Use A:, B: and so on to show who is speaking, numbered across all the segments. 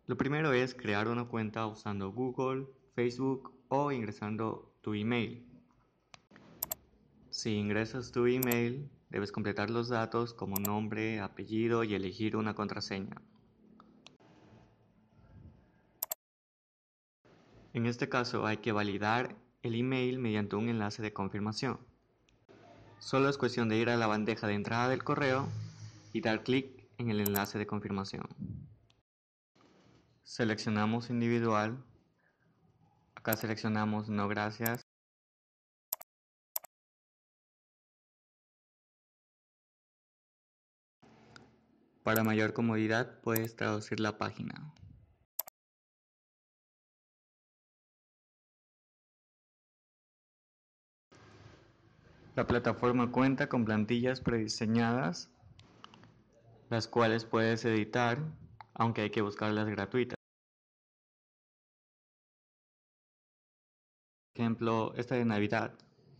A: Lo primero es crear una cuenta usando Google, Facebook o ingresando tu email. Si ingresas tu email, debes completar los datos como nombre, apellido y elegir una contraseña. En este caso hay que validar el email mediante un enlace de confirmación. Solo es cuestión de ir a la bandeja de entrada del correo y dar clic en el enlace de confirmación. Seleccionamos individual. Acá seleccionamos no gracias. Para mayor comodidad puedes traducir la página. La plataforma cuenta con plantillas prediseñadas, las cuales puedes editar, aunque hay que buscarlas gratuitas. Por ejemplo, esta de Navidad.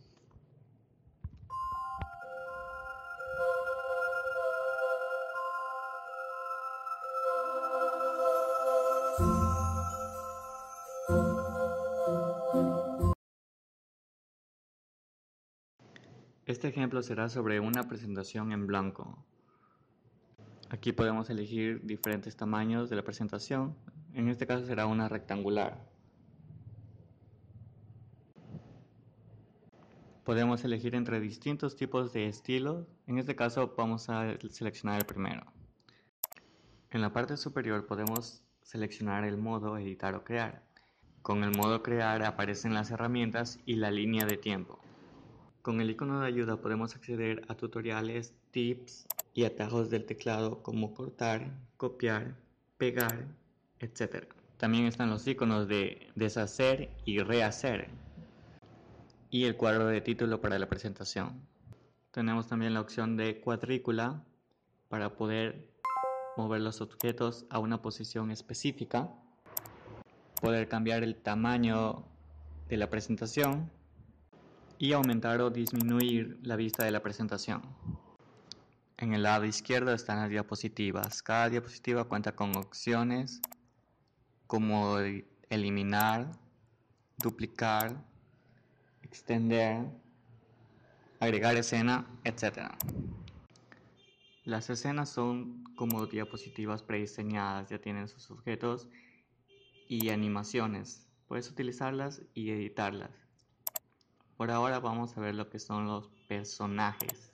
A: Este ejemplo será sobre una presentación en blanco. Aquí podemos elegir diferentes tamaños de la presentación. En este caso será una rectangular. Podemos elegir entre distintos tipos de estilos. En este caso vamos a seleccionar el primero. En la parte superior podemos seleccionar el modo editar o crear. Con el modo crear aparecen las herramientas y la línea de tiempo. Con el icono de ayuda podemos acceder a tutoriales, tips y atajos del teclado como cortar, copiar, pegar, etc. También están los iconos de deshacer y rehacer y el cuadro de título para la presentación. Tenemos también la opción de cuadrícula para poder mover los objetos a una posición específica, poder cambiar el tamaño de la presentación y aumentar o disminuir la vista de la presentación. En el lado izquierdo están las diapositivas. Cada diapositiva cuenta con opciones como eliminar, duplicar, extender, agregar escena, etc. Las escenas son como diapositivas prediseñadas, ya tienen sus objetos y animaciones. Puedes utilizarlas y editarlas. Por ahora vamos a ver lo que son los personajes.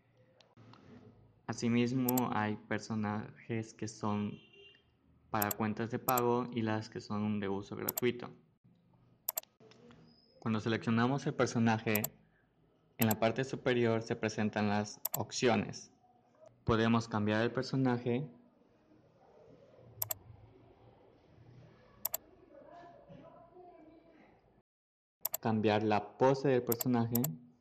A: Asimismo, hay personajes que son para cuentas de pago y las que son de uso gratuito. Cuando seleccionamos el personaje, en la parte superior se presentan las opciones. Podemos cambiar el personaje, cambiar la pose del personaje,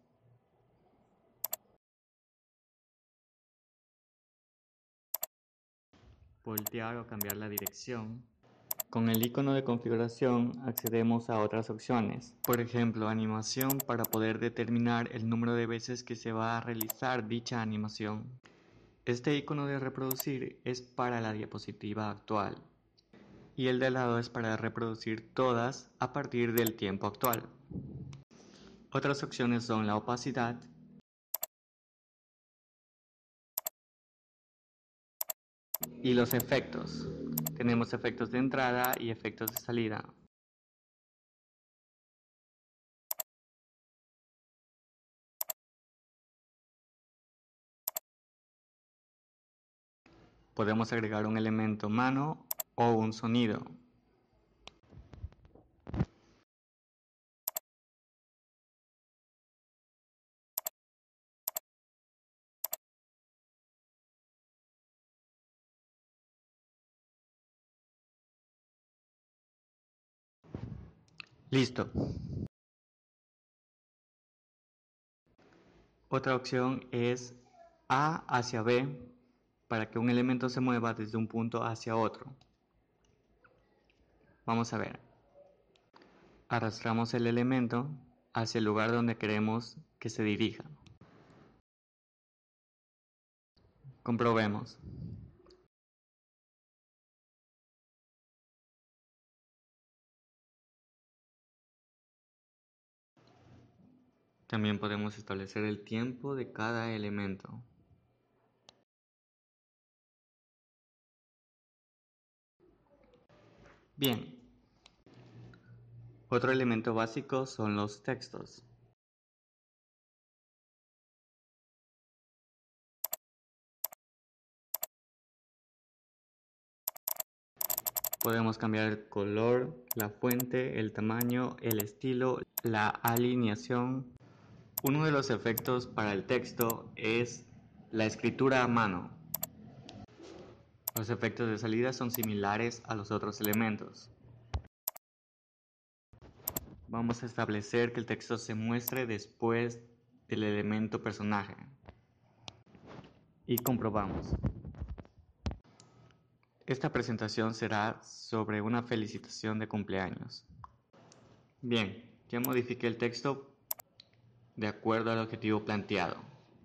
A: voltear o cambiar la dirección. Con el icono de configuración accedemos a otras opciones, por ejemplo, animación para poder determinar el número de veces que se va a realizar dicha animación. Este icono de reproducir es para la diapositiva actual y el de lado es para reproducir todas a partir del tiempo actual. Otras opciones son la opacidad y los efectos. Tenemos efectos de entrada y efectos de salida. Podemos agregar un elemento mano o un sonido. Listo. Otra opción es A hacia B para que un elemento se mueva desde un punto hacia otro. Vamos a ver. Arrastramos el elemento hacia el lugar donde queremos que se dirija. Comprobemos. También podemos establecer el tiempo de cada elemento. Bien, otro elemento básico son los textos. Podemos cambiar el color, la fuente, el tamaño, el estilo, la alineación. Uno de los efectos para el texto es la escritura a mano. Los efectos de salida son similares a los otros elementos. Vamos a establecer que el texto se muestre después del elemento personaje. Y comprobamos. Esta presentación será sobre una felicitación de cumpleaños. Bien, ya modifiqué el texto de acuerdo al objetivo planteado.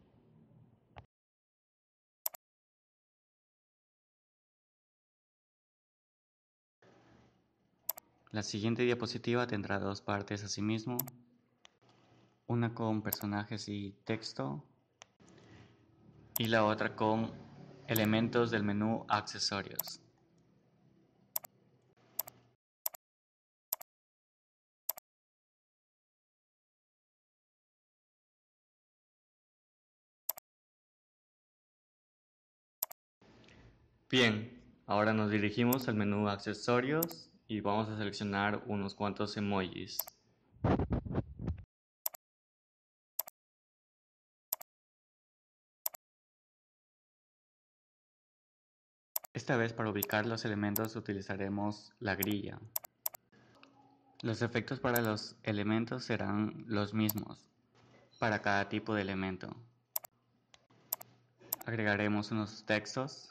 A: La siguiente diapositiva tendrá dos partes asimismo, una con personajes y texto y la otra con elementos del menú accesorios. Bien, ahora nos dirigimos al menú accesorios y vamos a seleccionar unos cuantos emojis. Esta vez para ubicar los elementos utilizaremos la grilla. Los efectos para los elementos serán los mismos para cada tipo de elemento. Agregaremos unos textos.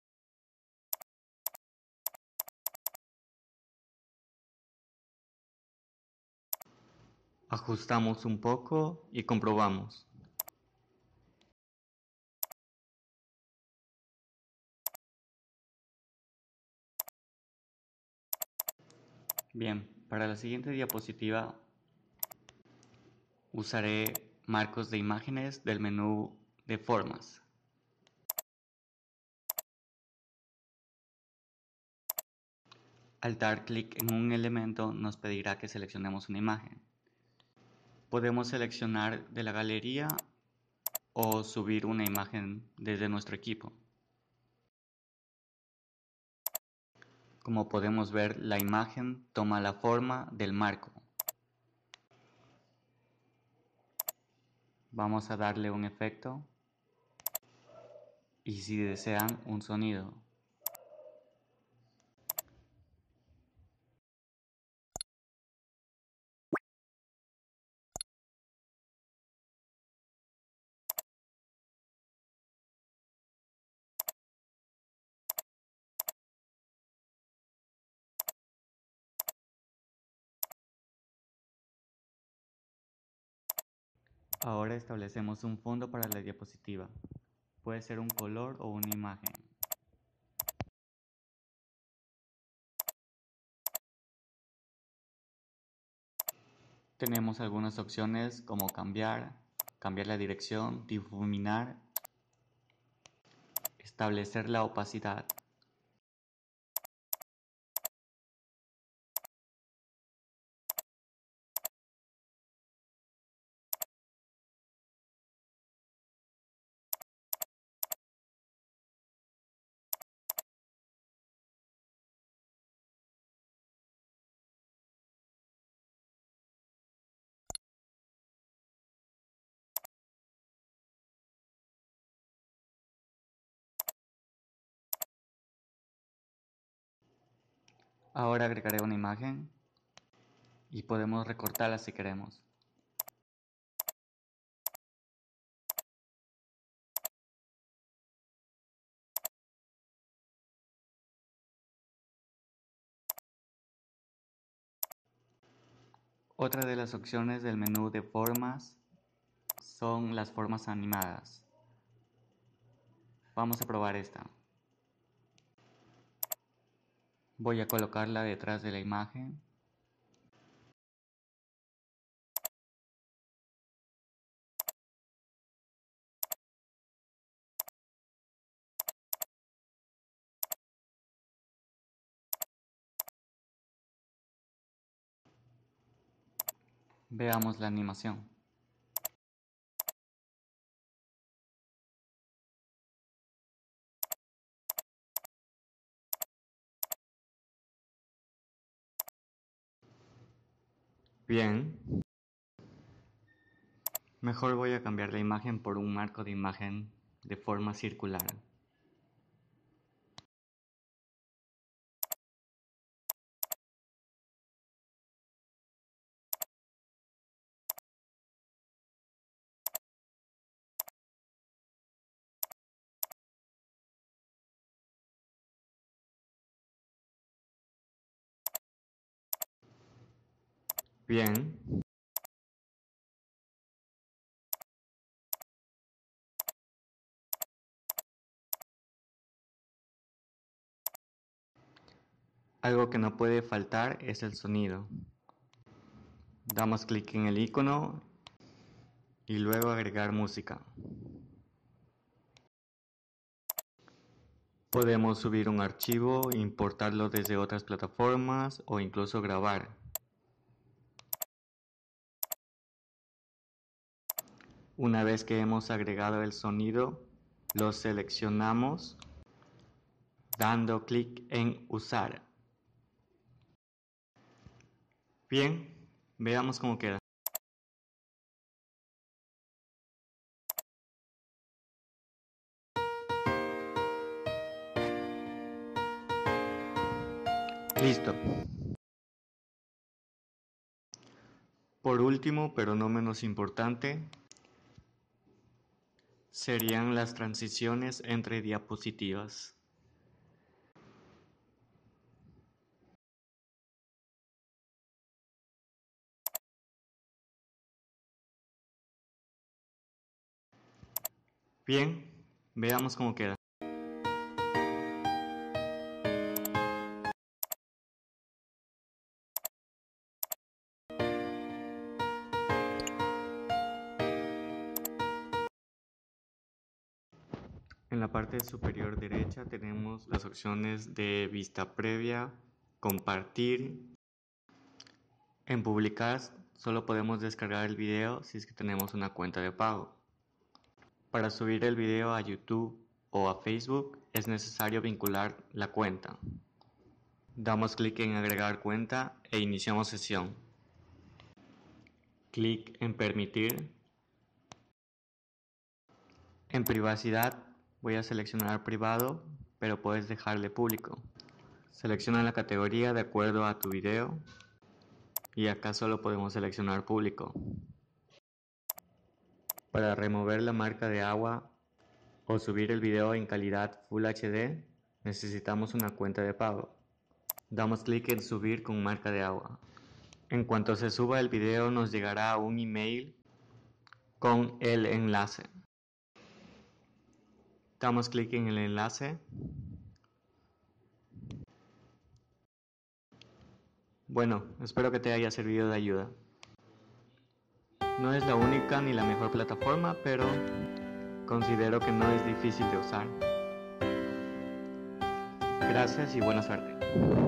A: Ajustamos un poco y comprobamos. Bien, para la siguiente diapositiva usaré marcos de imágenes del menú de formas. Al dar clic en un elemento nos pedirá que seleccionemos una imagen. Podemos seleccionar de la galería o subir una imagen desde nuestro equipo. Como podemos ver, la imagen toma la forma del marco. Vamos a darle un efecto y si desean un sonido. Ahora establecemos un fondo para la diapositiva. Puede ser un color o una imagen. Tenemos algunas opciones como cambiar la dirección, difuminar, establecer la opacidad. Ahora agregaré una imagen y podemos recortarla si queremos. Otra de las opciones del menú de formas son las formas animadas. Vamos a probar esta. Voy a colocarla detrás de la imagen. Veamos la animación. Bien. Mejor voy a cambiar la imagen por un marco de imagen de forma circular. Bien. Algo que no puede faltar es el sonido. Damos clic en el icono y luego agregar música. Podemos subir un archivo, importarlo desde otras plataformas o incluso grabar. Una vez que hemos agregado el sonido, lo seleccionamos dando clic en Usar. Bien, veamos cómo queda. Listo. Por último, pero no menos importante, serían las transiciones entre diapositivas. Bien, veamos cómo queda. En la parte superior derecha tenemos las opciones de vista previa, compartir. En publicar solo podemos descargar el video si es que tenemos una cuenta de pago. Para subir el video a YouTube o a Facebook es necesario vincular la cuenta. Damos clic en agregar cuenta e iniciamos sesión. Clic en permitir. En privacidad voy a seleccionar privado, pero puedes dejarle público. Selecciona la categoría de acuerdo a tu video y acá solo podemos seleccionar público. Para remover la marca de agua o subir el video en calidad Full HD necesitamos una cuenta de pago. Damos clic en subir con marca de agua. En cuanto se suba el video nos llegará un email con el enlace. Damos clic en el enlace. Bueno, espero que te haya servido de ayuda. No es la única ni la mejor plataforma, pero considero que no es difícil de usar. Gracias y buena suerte.